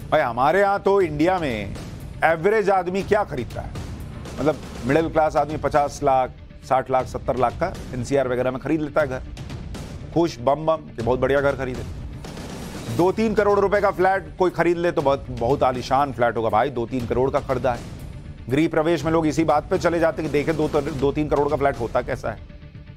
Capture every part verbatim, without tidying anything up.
भाई हमारे यहाँ तो इंडिया में एवरेज आदमी क्या खरीदता है, मतलब मिडिल क्लास आदमी पचास लाख साठ लाख सत्तर लाख का एनसीआर वगैरह में खरीद लेता है घर, खुश बम बम कि बहुत बढ़िया घर खरीदे। दो तीन करोड़ रुपए का फ्लैट कोई खरीद ले तो बहुत बहुत आलीशान फ्लैट होगा भाई, दो तीन करोड़ का खरीदा है। गृह प्रवेश में लोग इसी बात पे चले जाते कि देखे दो दो तीन करोड़ का फ्लैट होता कैसा है।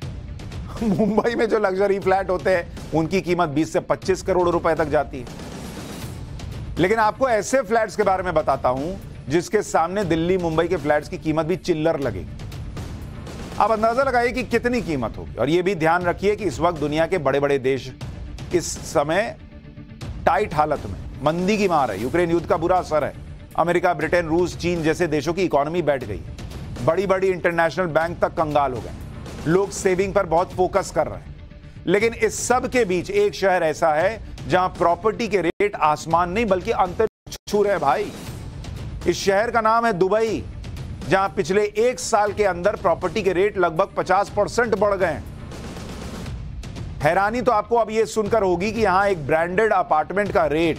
मुंबई में जो लग्जरी फ्लैट होते हैं उनकी कीमत बीस से पच्चीस करोड़ रुपए तक जाती है। लेकिन आपको ऐसे फ्लैट्स के बारे में बताता हूं जिसके सामने दिल्ली मुंबई के फ्लैट्स की कीमत भी चिल्लर लगेगी। आप अंदाजा लगाइए कि कितनी कीमत होगी। और यह भी ध्यान रखिए कि इस वक्त दुनिया के बड़े बड़े देश इस समय टाइट हालत में, मंदी की मार है, यूक्रेन युद्ध का बुरा असर है, अमेरिका ब्रिटेन रूस चीन जैसे देशों की इकोनॉमी बैठ गई है, बड़ी बड़ी इंटरनेशनल बैंक तक कंगाल हो गए, लोग सेविंग पर बहुत फोकस कर रहे हैं। लेकिन इस सब के बीच एक शहर ऐसा है जहां प्रॉपर्टी के रेट आसमान नहीं बल्कि अंतरिक्ष छू रहे हैं भाई। इस शहर का नाम है दुबई, जहां पिछले एक साल के अंदर प्रॉपर्टी के रेट लगभग पचास परसेंट बढ़ गए हैं। हैरानी तो आपको अब यह सुनकर होगी कि यहां एक ब्रांडेड अपार्टमेंट का रेट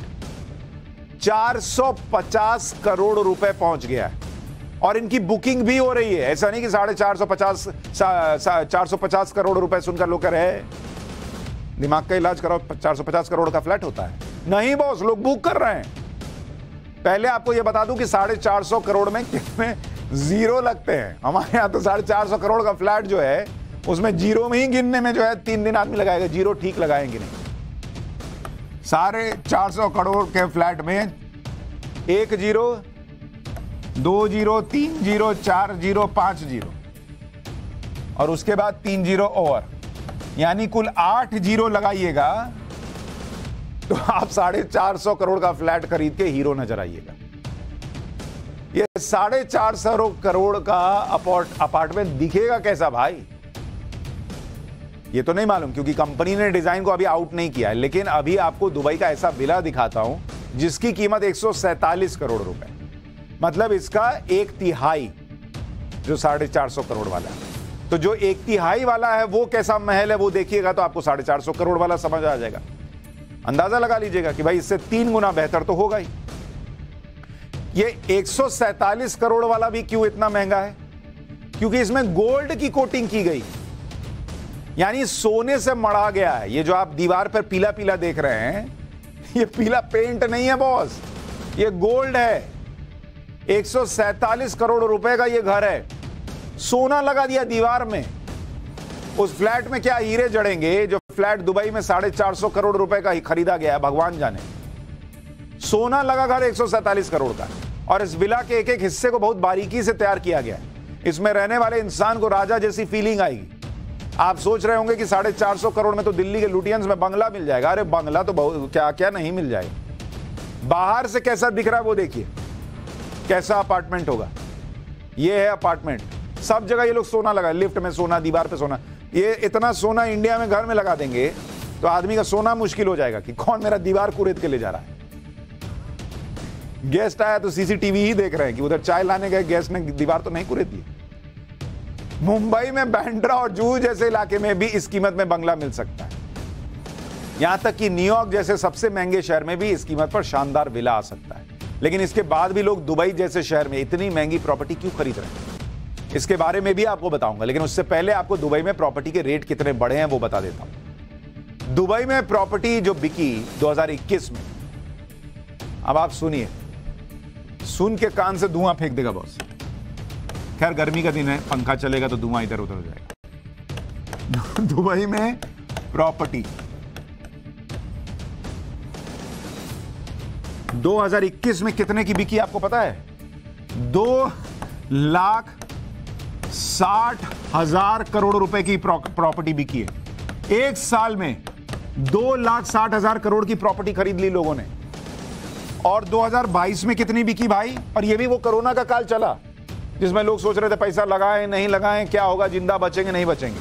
चार सौ पचास करोड़ रुपए पहुंच गया है और इनकी बुकिंग भी हो रही है। ऐसा नहीं कि साढ़े चार सौ पचास चार सौ पचास करोड़ रुपए सुनकर लोग कह रहे हैं दिमाग का इलाज कराओ, चार सौ पचास करोड़ का फ्लैट होता है। नहीं बॉस, लोग बुक कर रहे हैं। पहले आपको यह बता दूं कि साढ़े चार सौ करोड़ में कितने जीरो लगते हैं। हमारे यहां तो साढ़े चार सौ करोड़ का फ्लैट जो है उसमें जीरो में ही गिनने में जो है तीन दिन आदमी लगाएगा, जीरो ठीक लगाएंगे नहीं। साढ़े चार सौ करोड़ के फ्लैट में एक जीरो, दो जीरो, तीन जीरो, चार जीरो, पांच जीरो और उसके बाद तीन जीरो और, यानी कुल आठ जीरो लगाइएगा तो आप साढ़े चार सौ करोड़ का फ्लैट खरीद के हीरो नजर आइएगा। ये साढ़े चार सौ करोड़ का अपार्टमेंट दिखेगा कैसा भाई, ये तो नहीं मालूम क्योंकि कंपनी ने डिजाइन को अभी आउट नहीं किया है। लेकिन अभी आपको दुबई का ऐसा विला दिखाता हूं जिसकी कीमत एक सौ सैंतालीस करोड़ रुपए, मतलब इसका एक तिहाई जो साढ़े चार सौ करोड़ वाला है। तो जो एक तिहाई वाला है वो कैसा महल है वो देखिएगा तो आपको साढ़े चार सौ करोड़ वाला समझ आ जाएगा। अंदाजा लगा लीजिएगा कि भाई इससे तीन गुना बेहतर तो होगा ही। ये एक सौ सैंतालीस करोड़ वाला भी क्यों इतना महंगा है, क्योंकि इसमें गोल्ड की कोटिंग की गई, यानी सोने से मढ़ा गया है। ये जो आप दीवार पर पीला पीला देख रहे हैं ये पीला पेंट नहीं है बॉस, ये गोल्ड है। एक सौ सैंतालीस करोड़ रुपए का ये घर है, सोना लगा दिया दीवार में। उस फ्लैट में क्या हीरे जड़ेंगे जो फ्लैट दुबई में साढ़े चार सौ करोड़ रुपए का ही खरीदा गया है, भगवान जाने। सोना लगा घर एक सौ सैंतालीस करोड़ का, और इस विला के एक एक हिस्से को बहुत बारीकी से तैयार किया गया है। इसमें रहने वाले इंसान को राजा जैसी फीलिंग आएगी। आप सोच रहे होंगे कि साढ़े चार सौ करोड़ में तो दिल्ली के लुटियंस में बंगला मिल जाएगा। अरे बंगला तो बहुत क्या क्या नहीं मिल जाएगा। बाहर से कैसा दिख रहा है वो देखिए, कैसा अपार्टमेंट होगा। ये है अपार्टमेंट, सब जगह ये लोग सोना लगा, लिफ्ट में सोना, दीवार पे सोना। ये इतना सोना इंडिया में घर में लगा देंगे तो आदमी का सोना मुश्किल हो जाएगा कि कौन मेरा दीवार कुरेद के ले जा रहा है। गेस्ट आया तो सीसीटीवी ही देख रहे हैं कि उधर चाय लाने गए गेस्ट ने दीवार तो नहीं कुरेद दी। मुंबई में बांद्रा और जुहू जैसे इलाके में भी इस कीमत में बंगला मिल सकता है। यहां तक कि न्यूयॉर्क जैसे सबसे महंगे शहर में भी इस कीमत पर शानदार विला आ सकता है। लेकिन इसके बाद भी लोग दुबई जैसे शहर में इतनी महंगी प्रॉपर्टी क्यों खरीद रहे हैं, इसके बारे में भी आपको बताऊंगा। लेकिन उससे पहले आपको दुबई में प्रॉपर्टी के रेट कितने बढ़े हैं वो बता देता हूं। दुबई में प्रॉपर्टी जो बिकी दो हज़ार इक्कीस में, अब आप सुनिए, सुन के कान से धुआं फेंक देगा बॉस। खैर गर्मी का दिन है, पंखा चलेगा तो धुआं इधर उधर हो जाएगा। दुबई में प्रॉपर्टी दो हज़ार इक्कीस में कितने की बिकी आपको पता है? दो लाख साठ हजार करोड़ रुपए की प्रॉपर्टी बिकी है। एक साल में दो लाख साठ हजार करोड़ की प्रॉपर्टी खरीद ली लोगों ने। और दो हज़ार बाईस में कितनी बिकी भाई? और ये भी वो कोरोना का काल चला जिसमें लोग सोच रहे थे पैसा लगाएं नहीं लगाएं, क्या होगा, जिंदा बचेंगे नहीं बचेंगे।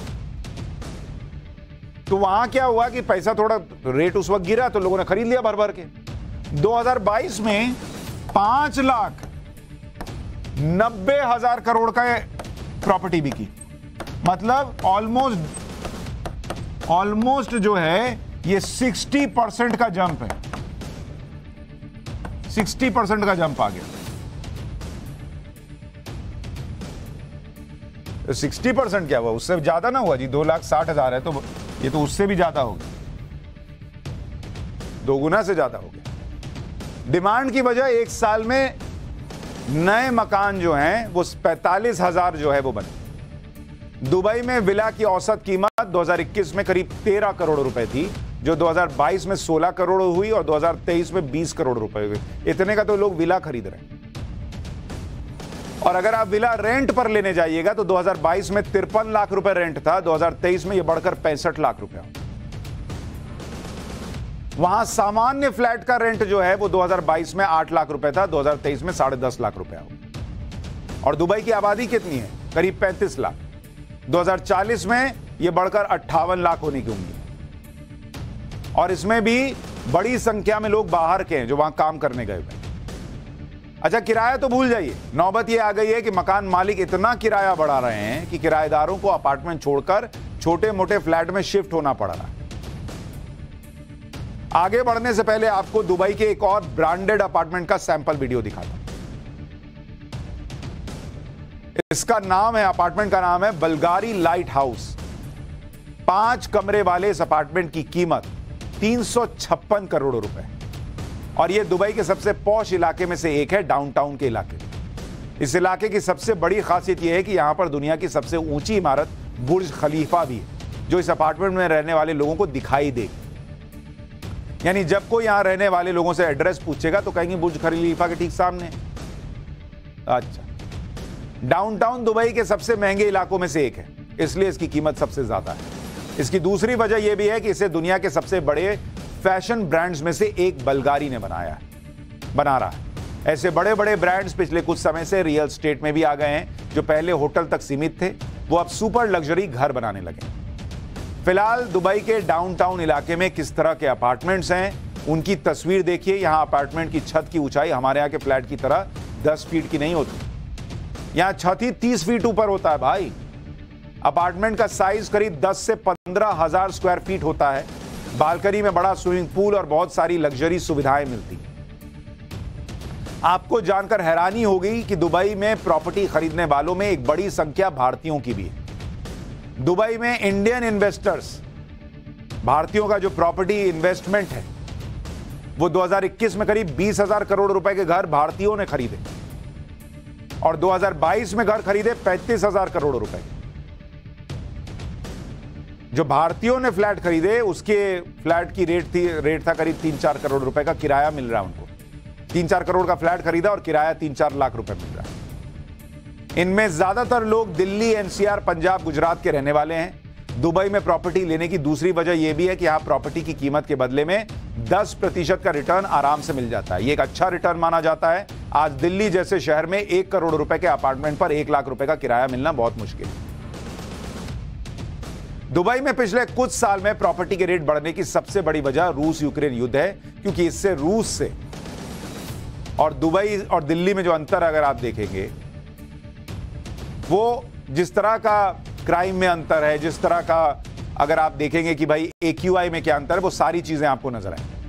तो वहां क्या हुआ कि पैसा थोड़ा रेट उस वक्त गिरा तो लोगों ने खरीद लिया भर भर के। दो हज़ार बाईस में पांच लाख नब्बे हजार करोड़ का प्रॉपर्टी बिकी, मतलब ऑलमोस्ट ऑलमोस्ट जो है ये साठ परसेंट का जंप है। साठ परसेंट का जंप आ गया। तो साठ परसेंट क्या हुआ, उससे ज्यादा ना हुआ जी। दो लाख साठ हजार है तो ये तो उससे भी ज्यादा हो गया, दो गुना से ज्यादा हो गया। डिमांड की वजह एक साल में नए मकान जो हैं वो पैंतालीस हजार जो है वो बने। दुबई में विला की औसत कीमत दो हज़ार इक्कीस में करीब तेरह करोड़ रुपए थी, जो दो हज़ार बाईस में सोलह करोड़ हुई और दो हज़ार तेईस में बीस करोड़ रुपए हुए। इतने का तो लोग विला खरीद रहे हैं। और अगर आप विला रेंट पर लेने जाइएगा तो दो हज़ार बाईस में तिरपन लाख रुपए रेंट था, दो हज़ार तेईस में यह बढ़कर पैंसठ लाख रुपए। वहां सामान्य फ्लैट का रेंट जो है वो दो हज़ार बाईस में आठ लाख रुपए था, दो हज़ार तेईस में साढ़े दस लाख रुपए। और दुबई की आबादी कितनी है, करीब पैंतीस लाख। दो हज़ार चालीस में यह बढ़कर अट्ठावन लाख होने की उम्मीद है। और इसमें भी बड़ी संख्या में लोग बाहर के हैं जो वहां काम करने गए हुए। अच्छा, किराया तो भूल जाइए, नौबत यह आ गई है कि मकान मालिक इतना किराया बढ़ा रहे हैं कि किराएदारों को अपार्टमेंट छोड़कर छोटे मोटे फ्लैट में शिफ्ट होना पड़ रहा है। आगे बढ़ने से पहले आपको दुबई के एक और ब्रांडेड अपार्टमेंट का सैंपल वीडियो दिखाता हूं। इसका नाम है, अपार्टमेंट का नाम है बल्गारी लाइट हाउस। पांच कमरे वाले इस अपार्टमेंट की कीमत तीन सौ छप्पन करोड़ रुपए और यह दुबई के सबसे पॉश इलाके में से एक है, डाउनटाउन के इलाके। इस इलाके की सबसे बड़ी खासियत यह है कि यहां पर दुनिया की सबसे ऊंची इमारत बुर्ज खलीफा भी है, जो इस अपार्टमेंट में रहने वाले लोगों को दिखाई देगी। यानी जब कोई यहां रहने वाले लोगों से एड्रेस पूछेगा तो कहेंगे बुर्ज खलीफा के ठीक सामने। अच्छा, डाउनटाउन दुबई के सबसे महंगे इलाकों में से एक है, इसलिए इसकी कीमत सबसे ज्यादा है। इसकी दूसरी वजह यह भी है कि इसे दुनिया के सबसे बड़े फैशन ब्रांड्स में से एक बल्गारी ने बनाया है बना रहा है। ऐसे बड़े बड़े ब्रांड्स पिछले कुछ समय से रियल एस्टेट में भी आ गए हैं। जो पहले होटल तक सीमित थे वो अब सुपर लग्जरी घर बनाने लगे। फिलहाल दुबई के डाउनटाउन इलाके में किस तरह के अपार्टमेंट्स हैं उनकी तस्वीर देखिए। यहां अपार्टमेंट की छत की ऊंचाई हमारे यहां के फ्लैट की तरह दस फीट की नहीं होती, यहां छत ही तीस फीट ऊपर होता है भाई। अपार्टमेंट का साइज करीब दस से पंद्रह हजार स्क्वायर फीट होता है। बालकनी में बड़ा स्विमिंग पूल और बहुत सारी लग्जरी सुविधाएं मिलती हैं। आपको जानकर हैरानी होगी कि दुबई में प्रॉपर्टी खरीदने वालों में एक बड़ी संख्या भारतीयों की भी है। दुबई में इंडियन इन्वेस्टर्स, भारतीयों का जो प्रॉपर्टी इन्वेस्टमेंट है वो दो हज़ार इक्कीस में करीब बीस हजार करोड़ रुपए के घर भारतीयों ने खरीदे और दो हज़ार बाईस में घर खरीदे पैंतीस हजार करोड़ रुपए। जो भारतीयों ने फ्लैट खरीदे उसके फ्लैट की रेट थी रेट था करीब तीन चार करोड़ रुपए का किराया मिल रहा है उनको। तीन चार करोड़ का फ्लैट खरीदा और किराया तीन चार लाख रुपए मिल रहा है। इनमें ज्यादातर लोग दिल्ली, एनसीआर, पंजाब, गुजरात के रहने वाले हैं। दुबई में प्रॉपर्टी लेने की दूसरी वजह यह भी है कि यहां प्रॉपर्टी की कीमत के बदले में दस प्रतिशत का रिटर्न आराम से मिल जाता है। यह एक अच्छा रिटर्न माना जाता है। आज दिल्ली जैसे शहर में एक करोड़ रुपए के अपार्टमेंट पर एक लाख रुपए का किराया मिलना बहुत मुश्किल है। दुबई में पिछले कुछ साल में प्रॉपर्टी के रेट बढ़ने की सबसे बड़ी वजह रूस यूक्रेन युद्ध है, क्योंकि इससे रूस से और दुबई और दिल्ली में जो अंतर अगर आप देखेंगे वो जिस तरह का क्राइम में अंतर है, जिस तरह का अगर आप देखेंगे कि भाई एक्यूआई में क्या अंतर है, वो सारी चीजें आपको नजर आएंगी।